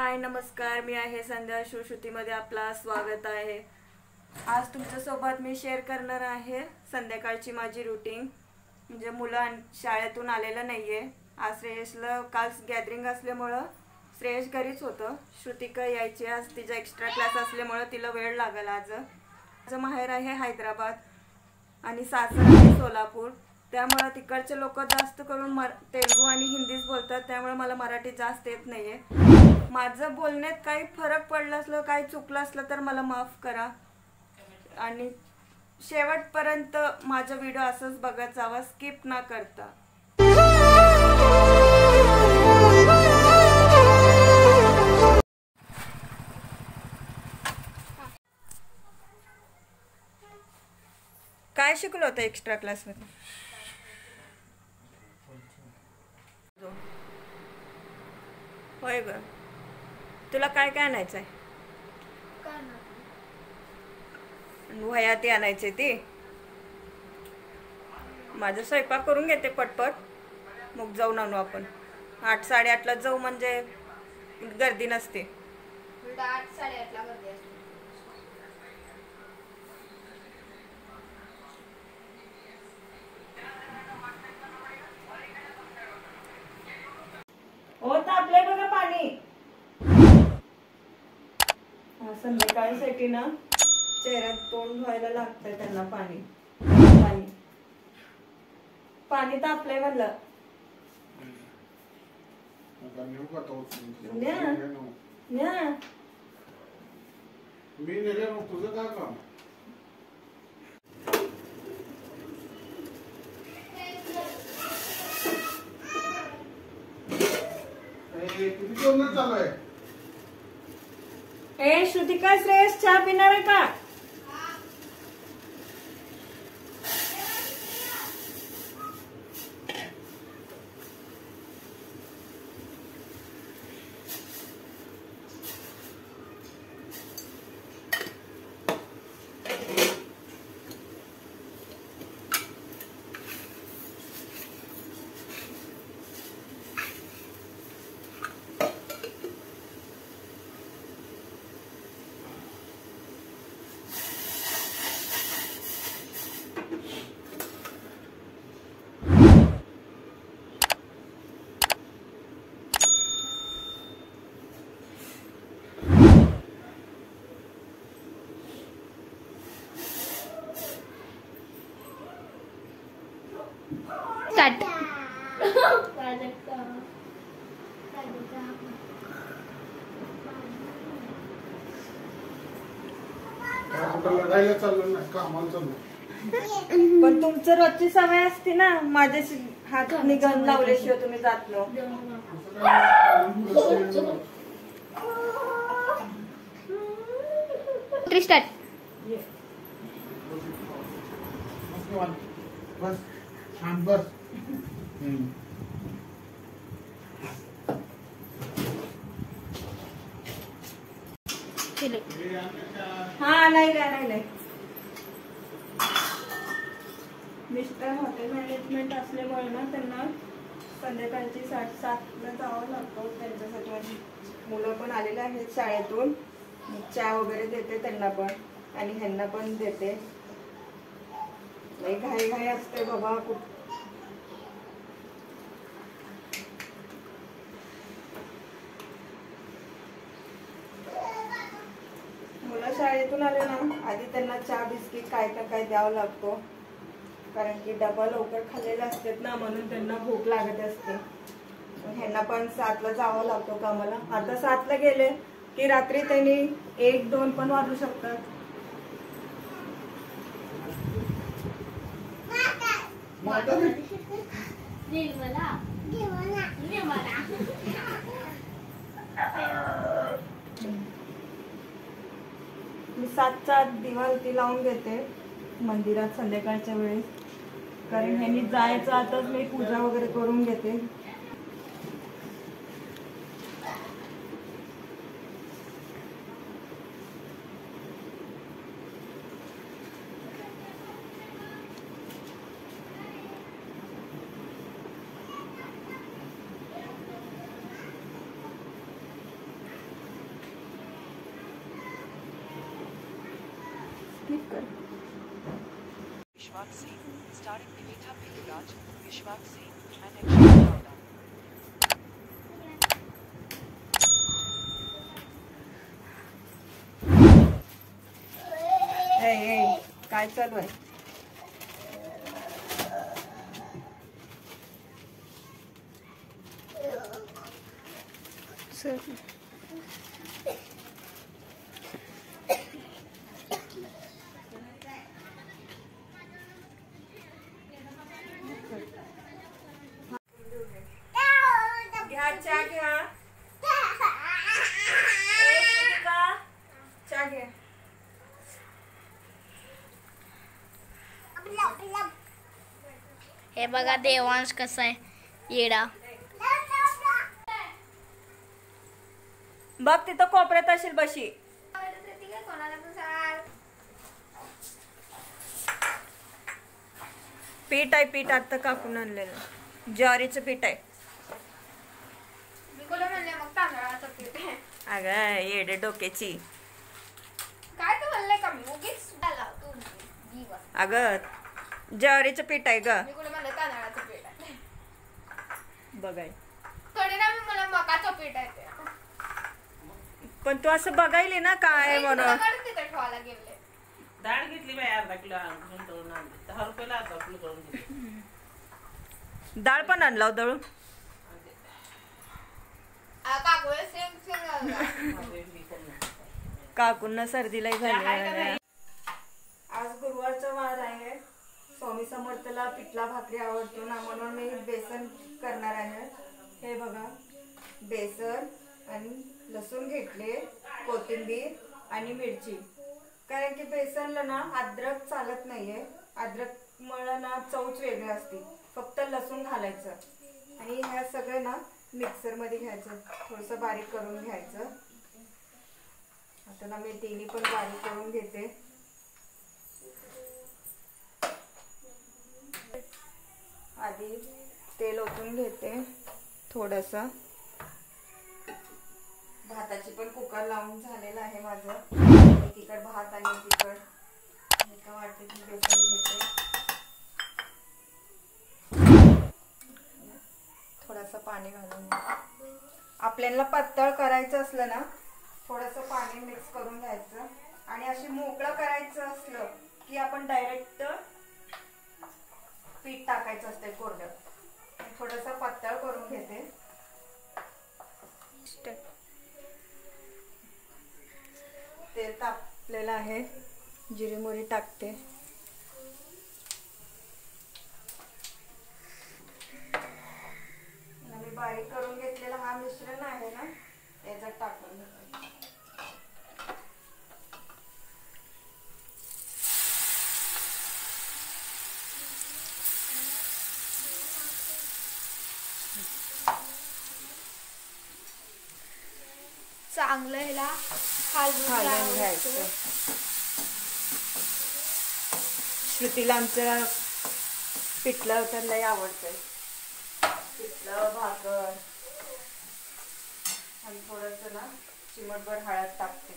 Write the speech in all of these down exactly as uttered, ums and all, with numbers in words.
हाय नमस्कार, मी आहे संध्या. शिवश्रुतीमध्ये आपला स्वागत आहे. आज तुमच्यासोबत मी शेअर करणार आहे संध्याकाळची माझी रुटीन. म्हणजे मुलं शाळेतून आलेलं नाहीये. आज श्रेयसला काल गॅदरिंग असल्यामुळं श्रेयस घरीच होतं. श्रुतिका यायची, आज तिचा एक्स्ट्रा क्लास असल्यामुळं तिला वेळ लागला. आज माझं माहेर आहे हैदराबाद आणि सासर आहे सोलापूर. त्यामुळे तिकडचे लोक जास्त करून तेलुगू आणि हिंदीच बोलतात. त्यामुळे मला मराठी जास्त येत नाहीये. माझं बोलण्यात काही फरक पडला असलं, काही चुकलं असलं तर मला माफ करा आणि शेवटपर्यंत माझा व्हिडिओ असंच बघत जावा, स्किप ना करता. काय शिकलो होतं एक्स्ट्रा क्लासमध्ये? होय ग, तुला काय काय आणायचं आहे? वह्या ती आणायची. ती माझा स्वयंपाक करून घेते पटपट, मग जाऊन आणू आपण. आठ साडेआठला जाऊ म्हणजे गर्दी नसते. आठ साडेआठला गर्दी असते. हो तापले बघा पाणी. संध्याकाळीसाठी ना चेहऱ्यात तोंड धुवायला लागतंय त्यांना. पाणी पाणी पाणी तापलंय म्हणलं. मी नेले मग तुझं काय काम? किती कोण चालू आहे? ए श्रुतिका, श्रेयस चहा पिणार आहे का? स्टार्ट. लढायला चाललं नाही, कामाला चाललं. पण तुमचं रोजची सवय असते ना, माझ्याशी हात निघून लावल्याशिवाय तुम्ही जात नाही. स्टार्ट. बस शांत बस. हा नाही का नाही नाही मिस्टर हॉटेल मॅनेजमेंट असल्यामुळे ना त्यांना संध्याकाळची साठ सातला जावं लागतं. त्यांच्यासाठी माझी मुलं पण आलेले आहेत शाळेतून. चहा वगैरे देते त्यांना पण आणि ह्यांना पण देते. घाई घाई असते बाबा. मुलं शाळेतून आले ना, आधी त्यांना चहा बिस्किट काय तर काय द्यावं लागतो. कारण की डबा लवकर खाल्लेला असतात ना, म्हणून त्यांना भूक लागत असते. ह्यांना पण सातला जावं लागतो कामाला. आता सातला गेले की रात्री त्यांनी एक दोन पण वाजू शकतात. मी सातचा दिवाळी लावून घेते मंदिरात संध्याकाळच्या वेळेस. कारण ह्यांनी जायचं आताच मी पूजा वगैरे करून घेते. क्लिक कर. Vishwak Singh, starring Nivetha Piliraj, Vishwak Singh, and Akshaya Chawla. ए ए काय चालू आहे? सर घ्या चहा घ्या. ए, श्रुतिका, चहा घे. हे बघा देवांश कसा आहे येडा. बघ तिथं कोपऱ्यात असेल बशी. पीठ आहे, पीठ आता कापून आणलेलं ज्वारीचं पीठ आहे. मी कोणा म्हणले मग तांदळाचं पीठ आहे. अगं येडे डोक्याची. काय तर म्हणलंय का मी उगीच झाला तू जीवा. अगं ज्वारीचं पीठ आहे ग. मी कोणा म्हणलं तांदळाचं पीठ आहे. बघाय थोडी ना मी मला मकाचं पीठ आहे ते. पण तू असं बघायली ना काय म्हणून. तिथे ठेवायला गेले. डाळ घेतली बाई अर्धा किलो आणून दळून आणली. दहा रुपयाला अर्धा किलो दळून घेतली. डाळ पण आणला दळून. काकूला सेम सेम काकूंना सर्दीला झाली. आज गुरुवारचा वार आहे. स्वामी समर्थला पिठला भाकरी आवडतो ना, म्हणून मी बेसन करणार आहे. हे बघा बेसन आणि लसूण घेतले, कोथिंबीर आणि मिरची. कारण की बेसनला ना अद्रक चालत नाहीये. अद्रक मुळे ना चवच वेगळी असते. फक्त लसूण घालायचं आणि ह्या सगळं ना मिक्सर मध्ये घ्यायचं, थोडंसं बारीक करून घ्यायचं. आता ना मी तिन्ही पण बारीक करून घेते. आधी तेल ओतून घेते थोडंसं. भाताची पण कुकर लावून झालेलं आहे माझं. एकीकडे भात आणि एकीकडे एका वाटीत बेसन घेते. थोडंसं पाणी घालून. आपल्याला पातळ करायचं असलं ना थोडंसं पाणी मिक्स करून घ्यायचं. आणि अशी मोकळं करायचं असलं की आपण डायरेक्ट पीठ टाकायचं असते कोरडं. थोडंसं पातळ करून घेते. तेल तापलेलं आहे, जिरी मोहरी टाकते. मी बारीक करून घेतलेला हा मिश्रण आहे ना याच्यात टाकून घेते. चांगलं ह्याला हलवून घ्यायचं. श्रुतीला आमचं पिठलं तर लय आवडतंय. पिठलं भाकर आणि थोडंसं ना चिमटभर हळद टाकते.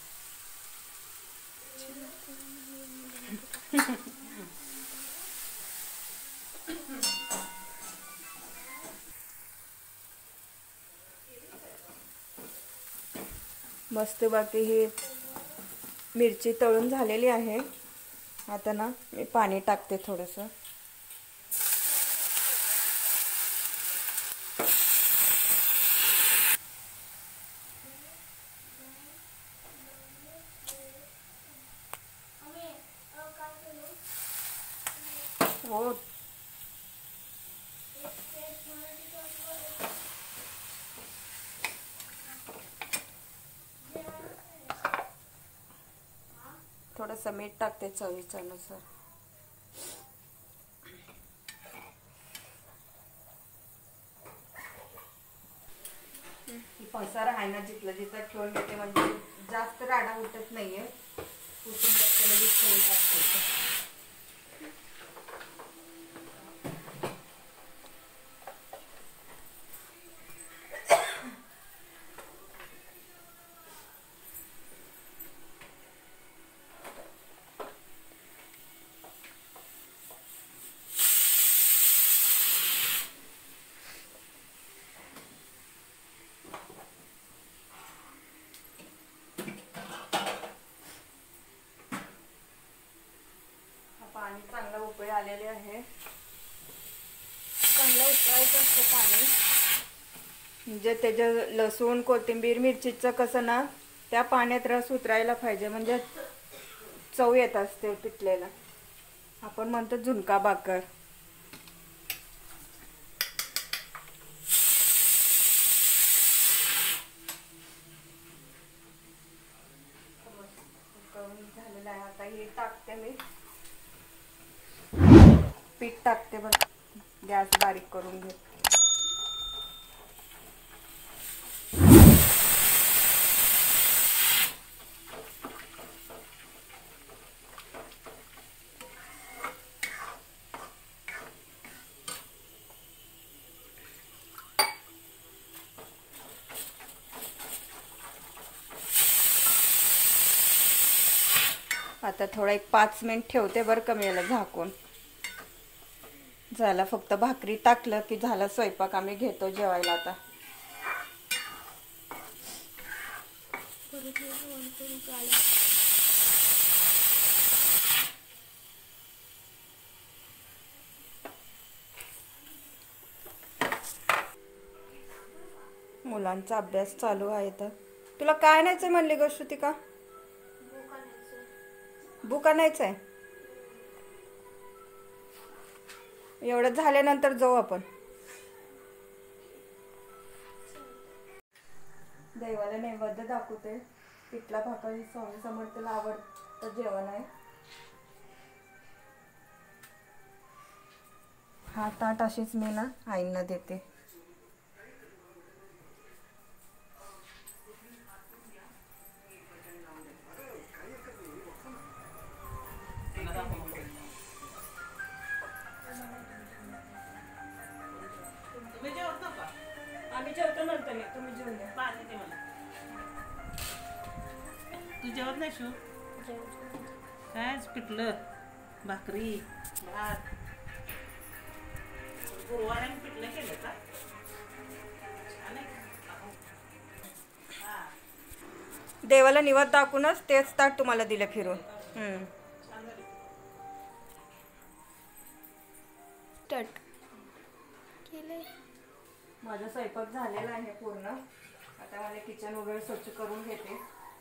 मस्त बाकी ही मिरची तळून झालेली आहे. आता ना मी पाणी टाकते थोडंसं. हो थोडंसं मीठ टाकते चवीनुसार. पसारा आहे ना जिथलं जिथं ठेवून घेते म्हणजे जास्त राडा उठत नाहीये. उठून लगेच ठेवून टाकते. आलेले आहे. चांगलं उकळायचं असतं पाणी, म्हणजे त्याच्या लसूण कोथिंबीर मिरचीचं कसं ना त्या पाण्यात रस उतरायला पाहिजे, म्हणजे चव येत असते पिठलेला. आपण म्हणतो झुणका भाकर. झालेलं आहे. आता हे टाकते मी पीठ टाकते बघ. गॅस बारीक करून घे. आता थोडा एक पाच मिनिट ठेवते बरं का मी याला झाकून. झाला, फक्त भाकरी टाकलं की झाला स्वयंपाक. आम्ही घेतो जेवायला आता. मुलांचा अभ्यास चालू आहे. तर तुला काय आणायचंय म्हणली ग श्रुतिका? बुक आणायचं आहे. एवढं झाल्यानंतर जाऊ आपण. देवाला नैवेद्य दाखवते. पिठला भाकरी स्वामी समर्थाला आवडतं जेवण आहे. हा ताट अशीच मी ना आईंना देते. तुम्ही जेवता का? आम्ही जेवतो नंतर नाही, तुम्ही जेवून द्या. पाणी दे मला. तू जेवत नाही शू? काय पिठलं भाकरी भात गुरुवारी पिठलं केलं का? छान आहे. हा देवाला निवद दाखवूनच तेच ताट तुम्हाला दिलं फिरून. हम्म. छान झाली. स्टार्ट केलंय. माझा स्वयंपाक झालेला आहे पूर्ण. आता मला किचन वगैरे स्वच्छ करून घेते.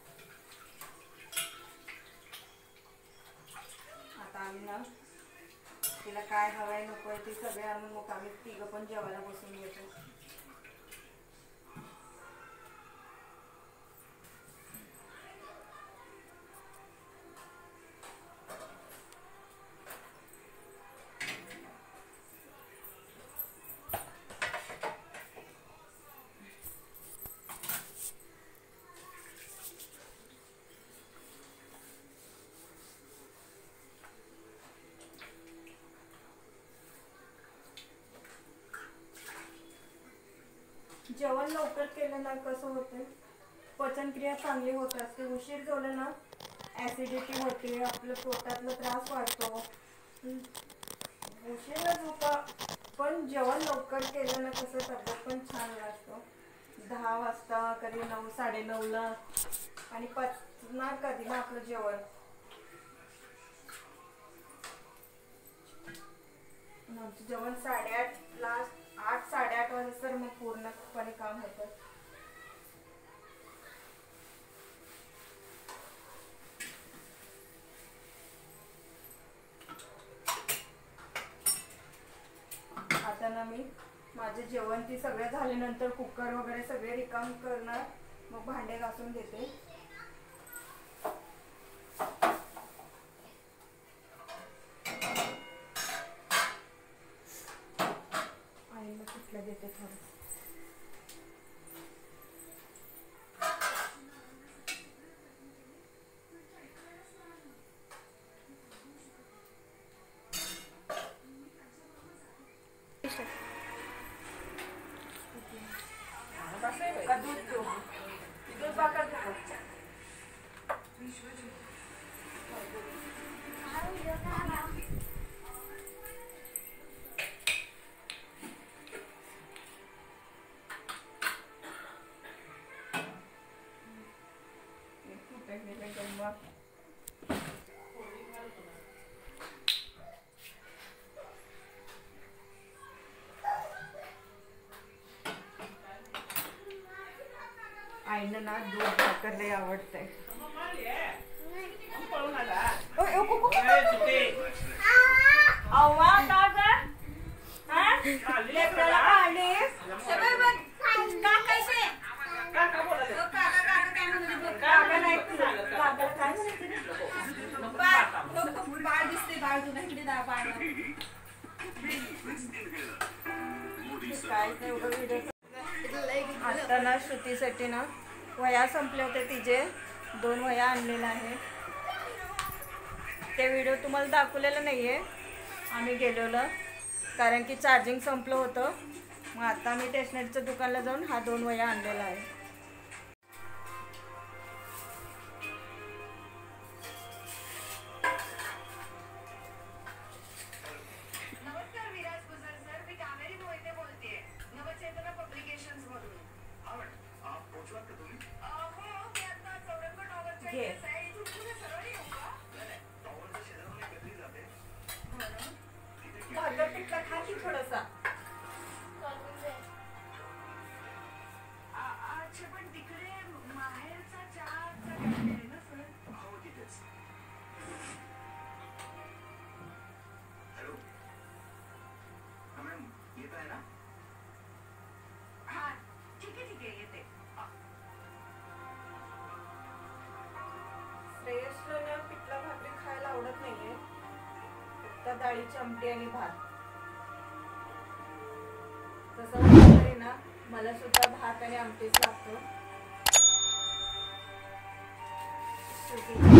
आता आम्ही ना तिला काय हवंय नको आहे ते सगळे आणून मग आम्ही तिघं पण जेवायला बसून घेतो. जेवण लवकर केलं ना कसं होतं, पचनक्रिया चांगली होत असते. उशीर जेवलं ना ऍसिडिटी होते, आपलं पोटातला त्रास वाढतो. उशीर झोपा, पण जेवण लवकर केलं ना कसं तब्येत पण छान लागतो. दहा वाजता कधी नऊ साडे नऊला आणि पचणार कधी ना आपलं जेवण. आमचं जेवण साडेआठ ला आठ साडेआठ वाजता मग पूर्णपणे काम होतं. आता ना मी माझे जेवण ती सगळे झाल्यानंतर कुकर वगैरे सगळे रिकाम करणार, मग भांडे घासून घेते. आईला कुठलं देते थोडं. का दूध देऊ? दूध भाकर देऊ. आईनं ना दूध भाकर लय आवडतंय. पळून आला. ओ, ओ, को, को, को. ए, सुटे. अव्वा, का ग? हा? आली लेकराला का? पाळली? सगळं बघ. काकाशी. काका बोलाले. ओ, काका, काका काय म्हणत होते? काका नाही तुला. काकाला काय म्हणायचं रे? बाळ, नको, बाळ दिसते, बाळ तुला इकडे दा, बाळ नको. काय ते एवढं व्हिडिओ. आता ना श्रुतीसाठी ना वह्या संपले होते, तिचे दोन वह्या आणलेल्या आहे. ते व्हिडिओ तुम्हाला दाखवलेलं नाही आहे आम्ही गेलेलो, कारण की चार्जिंग संपलं होतं. मग आता मी स्टेशनरीच्या दुकानला जाऊन हा दोन वह्या आणलेला आहे. नमस्कार विराज गुजर सर, मी कावेरी मोहिते बोलतेय नवचेतना पब्लिकेशन्स मधून. हो, मी आता चौरंग टॉवरच्या घे. इथेच आहे. इथून पुढे सरळ येऊ का? भाकर पिठला खा की थोडासा. आ- अच्छा, पण तिकडे माहेरचा चहाचा कॅफे आहे ना सर? हा, ठीक आहे ठीक आहे, येते. श्रेयसला ना पिठला भाकरी खायला आवडत नाहीये, फक्त डाळीची आमटी आणि भात. तसं म्हटलं तरी ना मला सुद्धा भात आणि आमटीच लागतो. श्रुतीची